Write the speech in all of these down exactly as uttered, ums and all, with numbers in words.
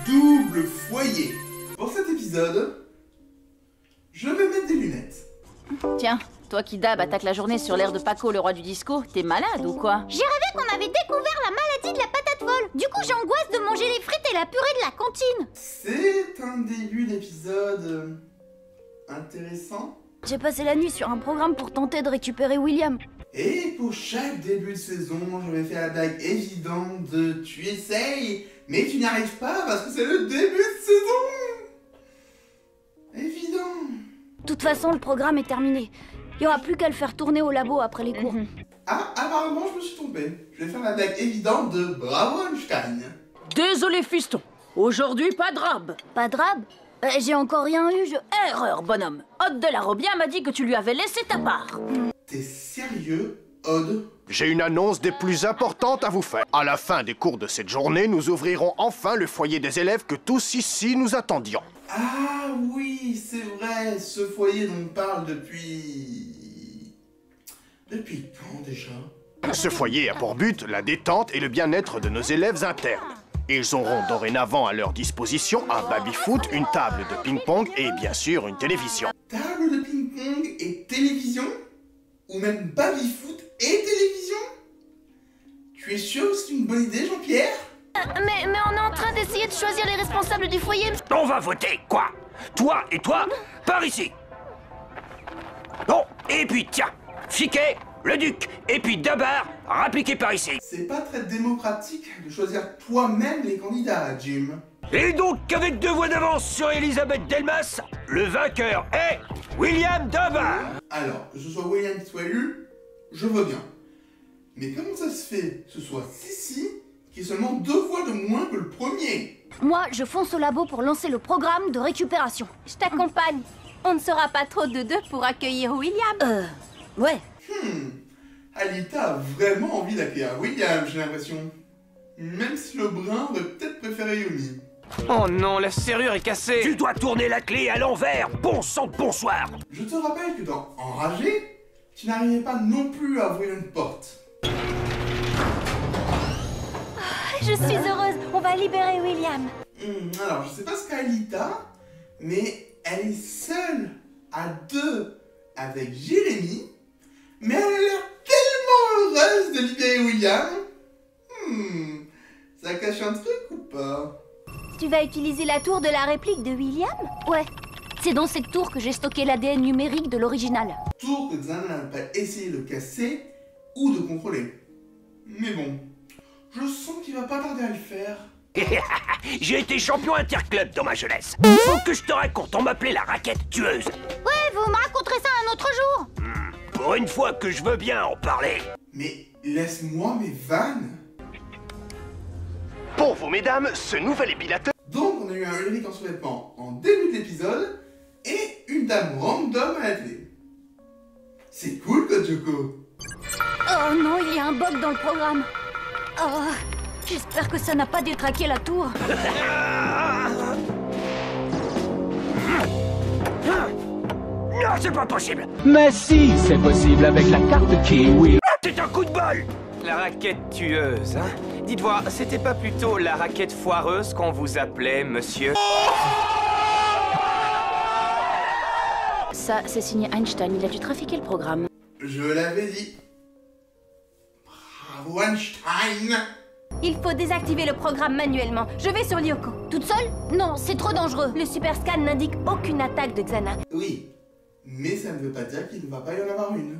Double foyer. Pour cet épisode, je vais mettre des lunettes. Tiens, toi qui d'hab attaque la journée sur l'air de Paco, le roi du disco, t'es malade ou quoi? J'ai rêvé qu'on avait découvert la maladie de la patate folle. Du coup, j'angoisse de manger les frites et la purée de la cantine. C'est un début d'épisode euh, intéressant. J'ai passé la nuit sur un programme pour tenter de récupérer William. Et pour chaque début de saison, je vais faire la blague évidente de tu essayes, mais tu n'y arrives pas parce que c'est le début de saison. Évident. De toute façon, le programme est terminé. Il y aura plus qu'à le faire tourner au labo après les cours. Ah, apparemment, je me suis trompé. Je vais faire la blague évidente de Bravo Einstein. Désolé, fiston. Aujourd'hui, pas de rab. Pas de rab? euh, J'ai encore rien eu, je... Erreur, bonhomme. Odd de la Robien m'a dit que tu lui avais laissé ta part. T'es sérieux, Odd? J'ai une annonce des plus importantes à vous faire. À la fin des cours de cette journée, nous ouvrirons enfin le foyer des élèves que tous ici nous attendions. Ah oui, c'est vrai, ce foyer dont on parle depuis... Depuis quand déjà? Ce foyer a pour but la détente et le bien-être de nos élèves internes. Ils auront dorénavant à leur disposition un baby-foot, une table de ping-pong et bien sûr une télévision. Table de ping-pong et télévision? Ou même baby-foot et télévision? Tu es sûr que c'est une bonne idée, Jean-Pierre? Mais, mais on est en train d'essayer de choisir les responsables du foyer. On va voter, quoi? Toi et toi, par ici. Bon, et puis tiens, Fiquet, le duc, et puis Dabar, rappliqué par ici. C'est pas très démocratique de choisir toi-même les candidats, Jim. Et donc, avec deux voix d'avance sur Elisabeth Delmas, le vainqueur est William Dabar. Alors, que ce soit William qui soit élu, je veux bien. Mais comment ça se fait que ce soit Sissi qui est seulement deux fois de moins que le premier? Moi, je fonce au labo pour lancer le programme de récupération. Je t'accompagne. On ne sera pas trop de deux pour accueillir William. Euh... Ouais. Hmm... Alita a vraiment envie d'accueillir William, j'ai l'impression. Même si le brun aurait peut-être préféré Yumi. Oh non, la serrure est cassée. Tu dois tourner la clé à l'envers. Bon sang de bonsoir. Je te rappelle que dans Enragé, tu n'arrivais pas non plus à ouvrir une porte. Je suis heureuse. On va libérer William. Hmm, alors, je sais pas ce qu'a Alita, mais elle est seule à deux avec Jérémy, mais elle a l'air tellement heureuse de libérer William. Hmm, ça cache un truc ou pas? Tu vas utiliser la tour de la réplique de William? Ouais. C'est dans cette tour que j'ai stocké l'A D N numérique de l'original. Tour que Xana n'a pas essayé de casser ou de contrôler. Mais bon, je sens qu'il va pas tarder à le faire. J'ai été champion interclub dans ma jeunesse. Faut que je te raconte, on m'appelait la raquette tueuse. Ouais, vous me raconterez ça un autre jour. Hmm, pour une fois que je veux bien en parler. Mais laisse-moi mes vannes. Pour vous, mesdames, ce nouvel épilateur... Donc on a eu un Ulrich en sous-vêtements en début de l'épisode et une dame random à la télé. C'est cool, Kojoko. Oh non, il y a un bug dans le programme. Oh, j'espère que ça n'a pas détraqué la tour. Non, c'est pas possible. Mais si, c'est possible avec la carte Kiwi. C'est un coup de bol. La raquette tueuse, hein? Dites-moi, c'était pas plutôt la raquette foireuse qu'on vous appelait, monsieur? Ça, c'est signé Einstein, il a dû trafiquer le programme. Je l'avais dit. Bravo Einstein. Il faut désactiver le programme manuellement. Je vais sur Lyoko. Toute seule? Non, c'est trop dangereux. Le super scan n'indique aucune attaque de Xana. Oui, mais ça ne veut pas dire qu'il ne va pas y en avoir une.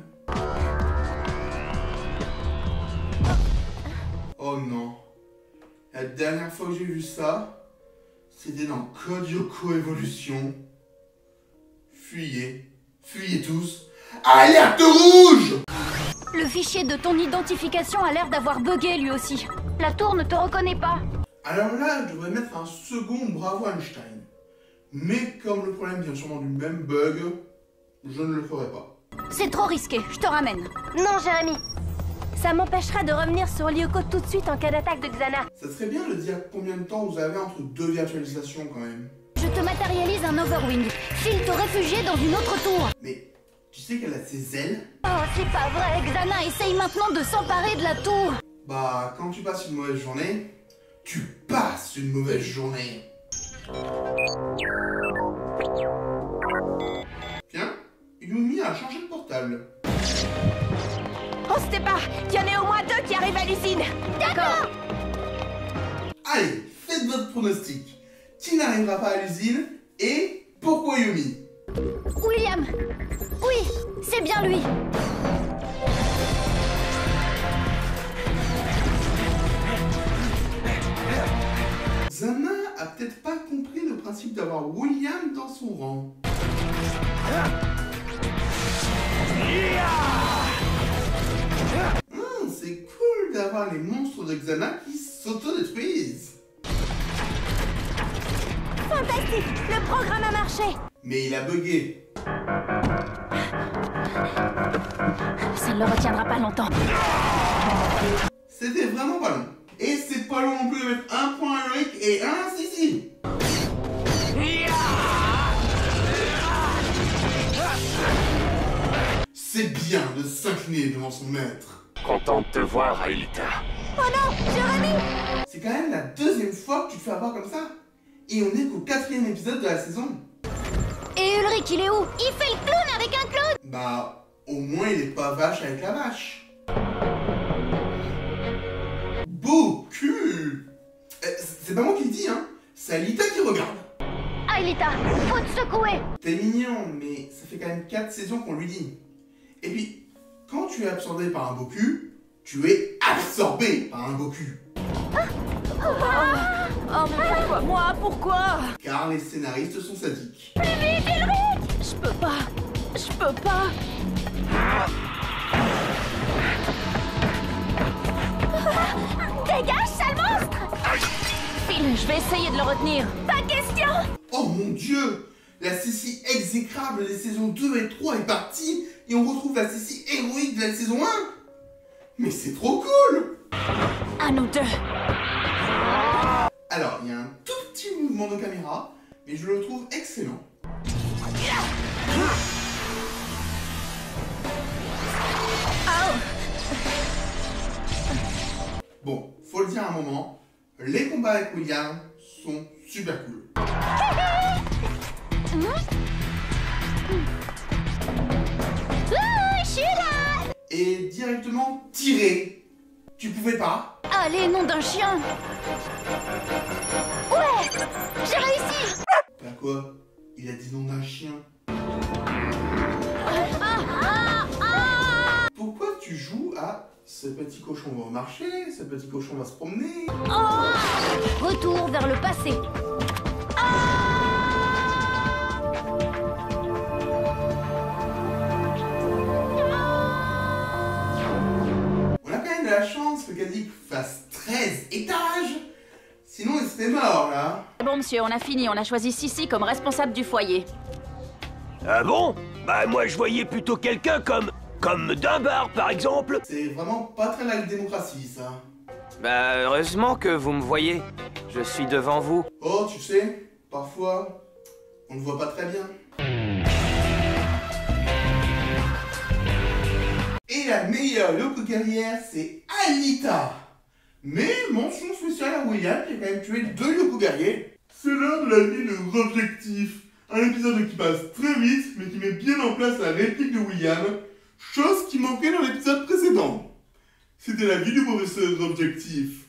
Oh non. La dernière fois que j'ai vu ça, c'était dans Code Lyoko Evolution. Fuyez. Fuyez tous. Alerte rouge! Le fichier de ton identification a l'air d'avoir bugué lui aussi. La tour ne te reconnaît pas. Alors là, je devrais mettre un second Bravo Einstein. Mais comme le problème vient sûrement du même bug, je ne le ferai pas. C'est trop risqué, je te ramène. Non, Jérémy. Ça m'empêchera de revenir sur Lyoko tout de suite en cas d'attaque de Xana. Ça serait bien de dire combien de temps vous avez entre deux virtualisations quand même. Je te matérialise un Overwing. File te réfugier dans une autre tour. Mais tu sais qu'elle a ses ailes? Oh, c'est pas vrai. Xana essaye maintenant de s'emparer de la tour. Bah, quand tu passes une mauvaise journée, tu passes une mauvaise journée. Tiens, Yumi a changé de portable. On se pas, qu'il y en ait au moins deux qui arrivent à l'usine. D'accord. Allez, faites votre pronostic. Qui n'arrivera pas à l'usine et pourquoi Yumi? William. Oui, c'est bien lui. Zana a peut-être pas compris le principe d'avoir William dans son rang. Hum, c'est cool d'avoir les monstres de Xana qui s'autodétruisent. Fantastique, le programme a marché. Mais il a bugué. Ça ne le retiendra pas longtemps. C'était vraiment pas long. Et c'est pas long non plus de mettre un point à Loïc et un à Sissi. C'est bien de s'incliner devant son maître. Content de te voir, Aelita. Oh non, Jérémy. C'est quand même la deuxième fois que tu te fais avoir comme ça. Et on est qu'au quatrième épisode de la saison. Et Ulrich, il est où? Il fait le clown avec un clown. Bah, au moins il est pas vache avec la vache. Beau cul. Euh, C'est pas moi qui le dis, hein. C'est Alita qui regarde. Aelita, faut te secouer. T'es mignon, mais ça fait quand même quatre saisons qu'on lui dit. Et puis, quand tu es absorbé par un beau cul, tu es absorbé par un beau cul. Oh, mais pourquoi moi? Pourquoi? Car les scénaristes sont sadiques. Je peux pas. Je peux pas. Dégage, sale monstre. Phil, je vais essayer de le retenir. Pas question. Oh mon dieu! La Sissi exécrable des saisons deux et trois est partie et on retrouve la Sissi héroïque de la saison un. Mais c'est trop cool! À nous deux. Alors, il y a un tout petit mouvement de caméra, mais je le trouve excellent. Bon, faut le dire à un moment, les combats avec William sont super cool. Ouh, je suis là. Et directement tirer. Tu pouvais pas? Allez, nom d'un chien. Ouais, j'ai réussi. Bah quoi? Il a dit nom d'un chien. Pourquoi tu joues à ce petit cochon va marcher, ce petit cochon va se promener? Retour vers le passé. On a quand même de la chance que Kazik fasse treize étages. Sinon, il serait mort là. Bon, monsieur, on a fini. On a choisi Sissi comme responsable du foyer. Ah bon? Bah moi je voyais plutôt quelqu'un comme... comme Dunbar par exemple. C'est vraiment pas très la démocratie ça. Bah, heureusement que vous me voyez. Je suis devant vous. Oh, tu sais, parfois, on ne voit pas très bien. Et la meilleure Yoko guerrière, c'est Alita. Mais mention spéciale à William qui a quand même tué deux Yoko guerriers. C'est l'heure de la vie de Objectif. Un épisode qui passe très vite, mais qui met bien en place la réplique de William, chose qui manquait dans l'épisode précédent. C'était la vie du professeur Objectif.